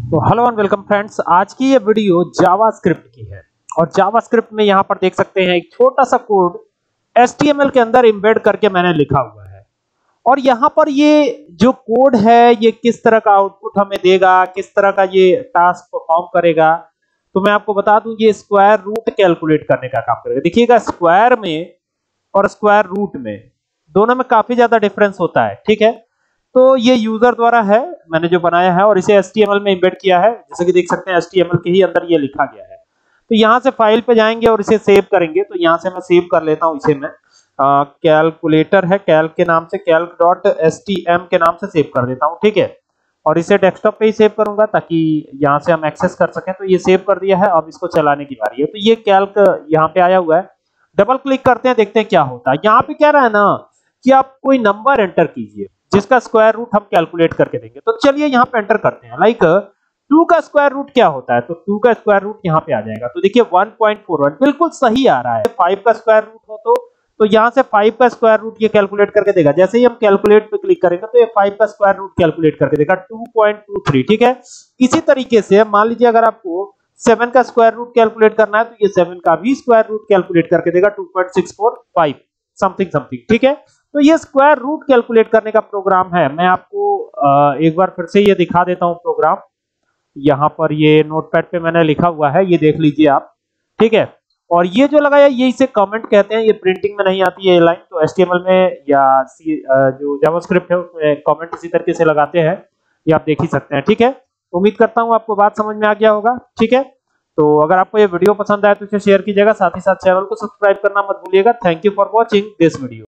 तो hello and welcome friends, आज की ये वीडियो जावास्क्रिप्ट की है। और जावास्क्रिप्ट में यहाँ पर देख सकते हैं एक छोटा सा कोड HTML के अंदर एम्बेड करके मैंने लिखा हुआ है। और यहाँ पर ये जो कोड है ये किस तरह का आउटपुट हमें देगा, किस तरह का ये टास्क परफॉर्म करेगा, तो मैं आपको बता दूं ये स्क्वायर रूट कैलकुलेट करने का काम करेगा। देखिएगा, स्क्वायर में और स्क्वायर रूट में दोनों में काफी ज्यादा डिफरेंस होता है, ठीक है। तो ये यूजर द्वारा है, मैंने जो बनाया है और इसे HTML में एम्बेड किया है। जैसे कि देख सकते हैं HTML के ही अंदर ये लिखा गया है। तो यहाँ से फाइल पे जाएंगे और इसे सेव करेंगे। तो यहाँ से मैं सेव कर लेता हूँ इसे। मैं कैलकुलेटर है, कैल्क के नाम से, calc.htm के नाम से सेव कर देता हूँ, ठीक है। और इसे डेस्कटॉप पे ही सेव करूंगा ताकि यहाँ से हम एक्सेस कर सकें। तो ये सेव कर दिया है, अब इसको चलाने की बारी है। तो ये कैल्क यहाँ पे आया हुआ है, डबल क्लिक करते हैं, देखते हैं क्या होता है। यहाँ पे कह रहा है ना कि आप कोई नंबर एंटर कीजिए जिसका स्क्वायर रूट हम कैलकुलेट करके देंगे। तो चलिए यहाँ पे एंटर करते हैं। लाइक 2 का स्क्वायर रूट क्या होता है, तो 2 का स्क्वायर रूट यहाँ पे आ जाएगा। तो देखिए 1.41 बिल्कुल सही आ रहा है। 5 का स्क्वायर रूट हो तो यहाँ से 5 का स्क्वायर रूट ये कैलकुलेट करके देगा। जैसे ही हम कैलकुलेट पे क्लिक करेंगे तो ये 5 का स्क्वायर रूट कैलकुलेट करके देगा 2.23, ठीक है। इसी तरीके से मान लीजिए अगर आपको 7 का स्क्वायर रूट कैलकुलेट करना है तो ये 7 का भी स्क्वायर रूट कैलकुलेट करके देगा 2.645 समथिंग, ठीक है। तो ये स्क्वायर रूट कैलकुलेट करने का प्रोग्राम है। मैं आपको एक बार फिर से ये दिखा देता हूँ प्रोग्राम। यहाँ पर ये नोटपैड पे मैंने लिखा हुआ है, ये देख लीजिए आप, ठीक है। और ये जो लगाया ये इसे कमेंट कहते हैं। ये प्रिंटिंग में नहीं आती है ये लाइन, तो HTML में या जो जावास्क्रिप्ट है उसमें कमेंट इसी तरीके से लगाते हैं। ये आप देख ही सकते हैं, ठीक है। उम्मीद करता हूँ आपको बात समझ में आ गया होगा, ठीक है। तो अगर आपको ये वीडियो पसंद आए तो इसे शेयर कीजिएगा, साथ ही साथ चैनल को सब्सक्राइब करना मत भूलिएगा। Thank you for watching this video.